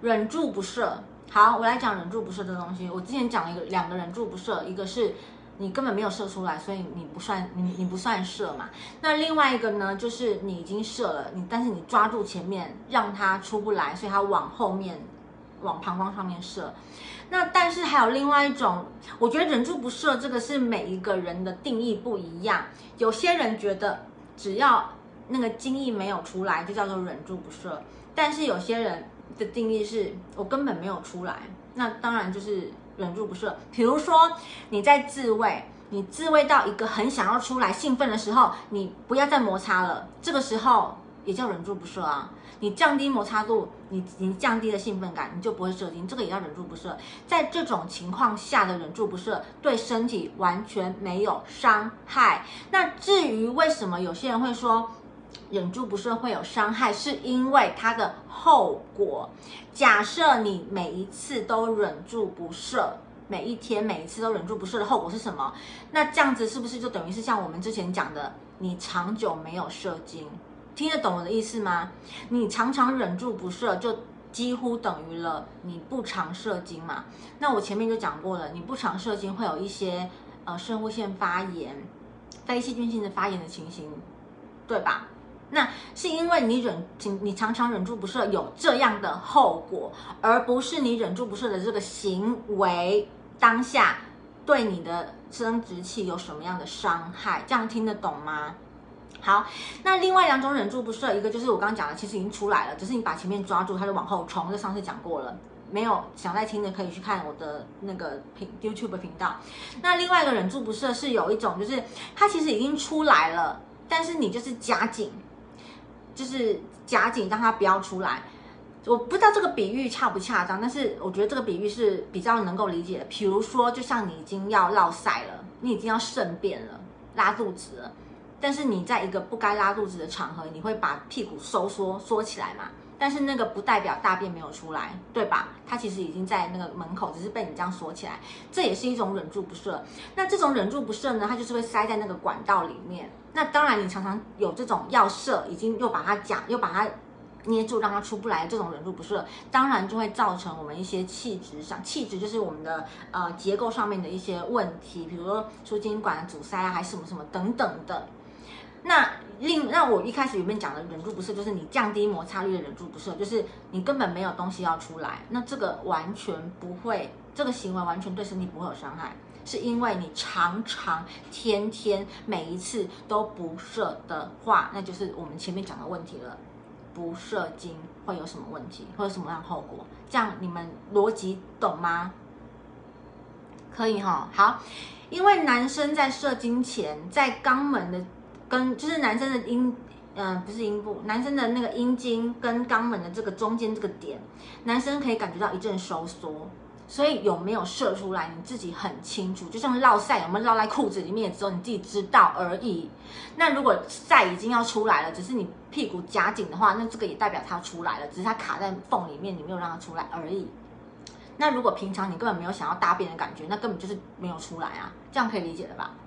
忍住不射。好，我来讲忍住不射这东西。我之前讲了两个忍住不射，一个是你根本没有射出来，所以你不算射嘛。那另外一个呢，就是你已经射了，但是你抓住前面让它出不来，所以它往后面往膀胱上面射。那但是还有另外一种，我觉得忍住不射这个是每一个人的定义不一样。有些人觉得只要那个精液没有出来就叫做忍住不射，但是有些人的定义是我根本没有出来，那当然就是忍住不射。比如说你在自慰，你自慰到一个很想要出来兴奋的时候，你不要再摩擦了，这个时候也叫忍住不射啊。你降低摩擦度，你降低了兴奋感，你就不会射精，这个也叫忍住不射。在这种情况下的忍住不射，对身体完全没有伤害。那至于为什么有些人会说忍住不射会有伤害，是因为它的后果。假设你每一次都忍住不射，每一天每一次都忍住不射的后果是什么？那这样子是不是就等于是像我们之前讲的，你长久没有射精？听得懂我的意思吗？你常常忍住不射，就几乎等于了你不常射精嘛。那我前面就讲过了，你不常射精会有一些肾上腺发炎、非细菌性的发炎的情形，对吧？那是因为你常常忍住不射有这样的后果，而不是你忍住不射的这个行为当下对你的生殖器有什么样的伤害，这样听得懂吗？好，那另外两种忍住不射，一个就是我刚刚讲的，其实已经出来了，只是你把前面抓住，它就往后冲。这上次讲过了，没有想再听的可以去看我的那个YouTube 频道。那另外一个忍住不射是有一种，就是它其实已经出来了，但是你就是夹紧，让它不要出来。我不知道这个比喻恰不恰当，但是我觉得这个比喻是比较能够理解的。比如说，就像你已经要落塞了，你已经要粪便了，拉肚子了。但是你在一个不该拉肚子的场合，你会把屁股缩起来嘛？但是那个不代表大便没有出来，对吧？它其实已经在那个门口，只是被你这样锁起来，这也是一种忍住不射。那这种忍住不射呢，它就是会塞在那个管道里面。那当然，你常常有这种要射，已经又把它捏住让它出不来的这种忍住不射，当然就会造成我们一些气质就是我们的结构上面的一些问题，比如说输精管阻塞啊，还是什么什么等等的。那我一开始原本讲的忍住不射，就是你降低摩擦力的忍住不射，就是你根本没有东西要出来，那这个完全不会，这个行为完全对身体不会有伤害，是因为你常常天天每一次都不射的话，那就是我们前面讲的问题了。不射精会有什么问题，会有什么样的后果？这样你们逻辑懂吗？可以齁。好，因为男生在射精前，在肛门的就是男生的不是阴部，男生的那个阴茎跟肛门的这个中间这个点，男生可以感觉到一阵收缩，所以有没有射出来你自己很清楚，就像落塞有没有落在裤子里面，只有你自己知道而已。那如果塞已经要出来了，只是你屁股夹紧的话，那这个也代表它出来了，只是它卡在缝里面，你没有让它出来而已。那如果平常你根本没有想要大便的感觉，那根本就是没有出来啊，这样可以理解了吧？